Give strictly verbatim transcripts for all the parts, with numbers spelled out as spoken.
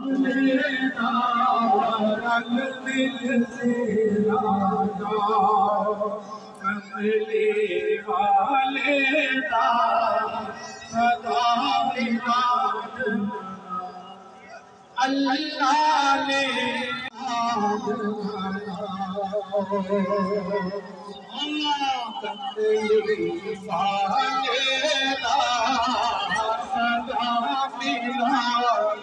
लेना रंग दिल से राजा कमले वाले दा सदा बिराज अल्लाह ने आज अल्लाह कमले वाले दा सदा बिराज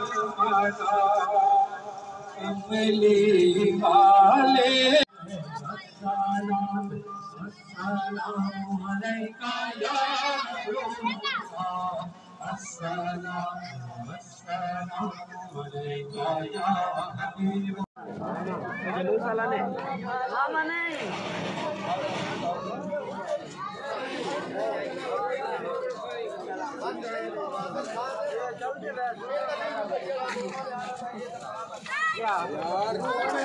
कमले वाले अस्सलाम अस्सलामु अलैका या रसूलल्लाह अस्सलाम अस्सलामु अलैका या हबीब जुलूस वाला ने हां माने क्या यार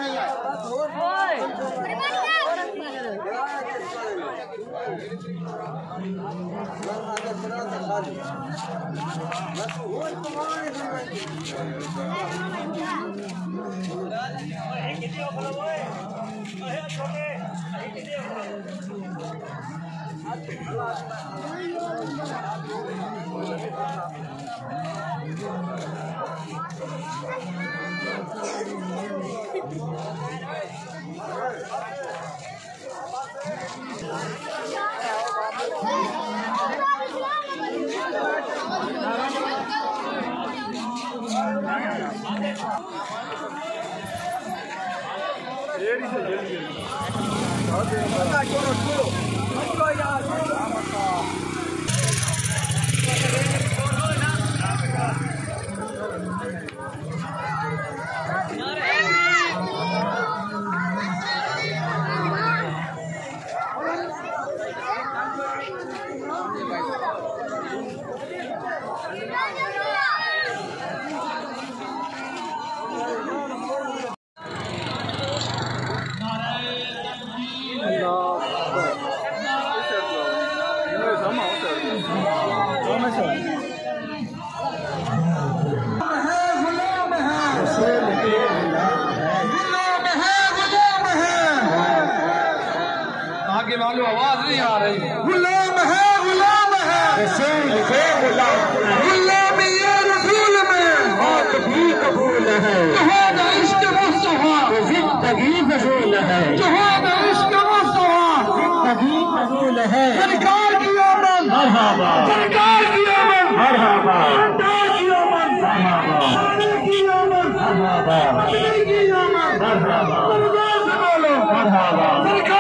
वालों आवाज नहीं आ रही। गुलाम है गुलाम है रसूल है गुलाम गुलाम ये रसूल में मौत भी कबूल है जहाद इश्क मुस्तफा जिंदगी फजूल है जहाद इश्क मुस्तफा जिंदगी फजूल है सरकार की आमद मरहबा सरकार की आमद मरहबा सरकार की आमद मरहबा सरकार की आमद मरहबा सरकार की आमद मरहबा सरकार से बोलो मरहबा सरकार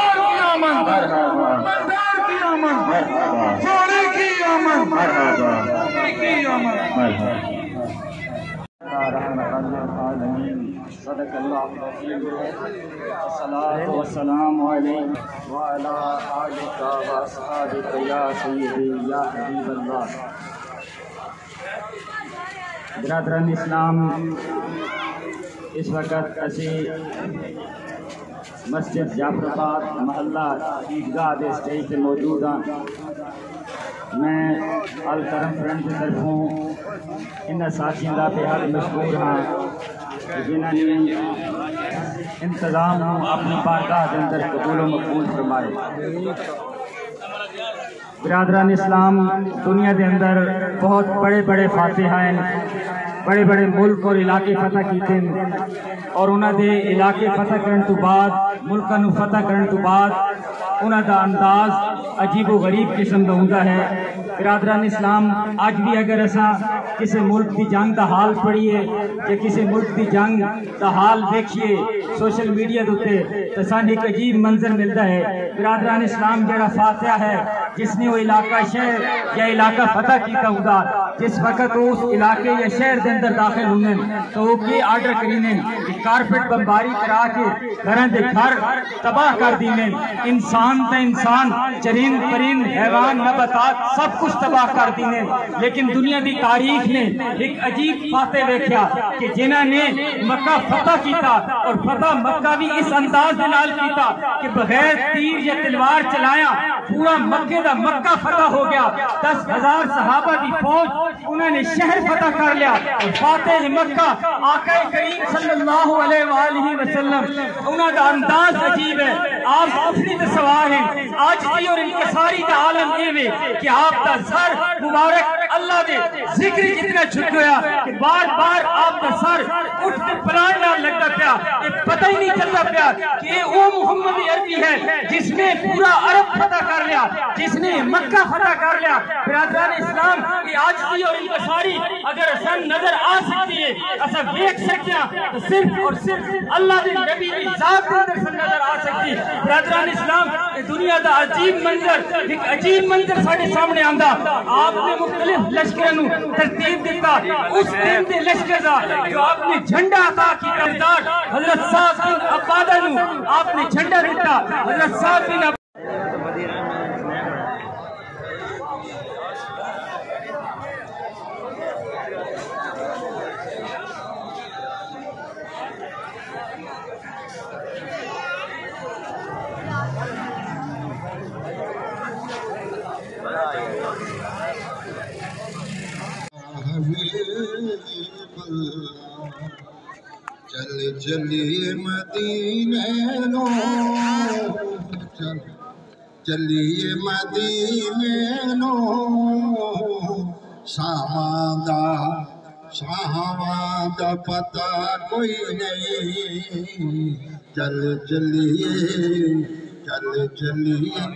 मरहबा सरदार की आमद मरहबा सोने की आमद मरहबा सोने की आमद मरहबा सदक़ल्लाहु अस्सलातु वस्सलामु अलैका व अला आलिका व अस्हाबिका या सय्यदी या हबीबल्लाह। बिरादरान इस्लाम, इस वक्त असी मस्जिद जाफराबाद महल्ला ईदगाह के स्टेज पर मौजूद हाँ। मैं अल करम फ्रेंड की तरफों इन साथियों का बेहद मशहूर हाँ जिन्होंने इंतजाम अपनी बारगाह के अंदर कबूल मकबूल फरमाए। बिरादरान इस्लाम, दुनिया के अंदर बहुत बड़े बड़े फातिह हैं, बड़े बड़े मुल्क और इलाके फतह किए और उन्होंने इलाके फतह करने तो बाद मुल्कों को फतह करने तो बाद उन्होंने अंदाज अजीबो गरीब किस्म का होता है। बिरादरान इस्लाम, अज भी अगर असा किसी मुल्क की जंग का हाल पढ़िए या किसी मुल्क की जंग का हाल देखिए सोशल मीडिया के उत्ते तो सानू एक अजीब मंजर मिलता है। बिरादरान इस्लाम जरा फातिहा है जिसने वो इलाका शहर या इलाका फतह किया होगा, जिस वक्त उस इलाके या शहर के अंदर दाखिल होंगे तो वो की आर्डर करीने कारपेट बमबारी करा के घर के घर तबाह कर दीने, इंसान तो इंसान चरिंद परिंद हैवान नबातात सब कुछ तबाह कर दीने। लेकिन दुनिया की तारीख ने एक अजीब फाते देखा कि जिन्होंने मक्का फतह किया और फतह मक्का भी इस अंदाज के नाल किया कि बगैर तीर या तलवार चलाया पूरा मक्के का मक्का फतह हो गया। दस हजार सहाबा की फौज उन्होंने शहर फतह कर लिया और फातेह मक्का आका करीम सल्लल्लाहु अलैहि वसल्लम उन्होंने अंदाज अजीब है। आप अपनी तो सवार हैं आज की और इंकसारी का आलम ये कि आपका सर मुबारक अल्लाह दे जिक्र जितना छुट गया कि बार बार आपका सर उठ के प्राण ना लगता पाया, ये पता ही नहीं चलता पाया कि ये वो मोहम्मद अरबी है जिसने पूरा अरब फतह कर लिया, जिसने मक्का फतह कर लिया। बिरादरान इस्लाम की आज की और इंकसारी अगर असन नजर आ सकती है, असा देख सकते हैं तो सिर्फ और सिर्फ अल्लाह के नबी की जात के अंदर नजर आ सकती है। बिरादरान इस्लाम दुनिया का अजीब मंजर एक अजीब मंजर साढ़े सामने आंदा। आपने मुख्तलिफ लश्करों नू तरतीब दिता, उस दिन के लश्कर का जो आपने झंडा अता किया हजरत साहब बिन अब्बादा नू आपने झंडा दिता। हजरत साहब बिन चल चलिए मदीने नो, चल चलिए मदीने नो, सावादा सावादा पता कोई नहीं। चल चलिए चल चलिए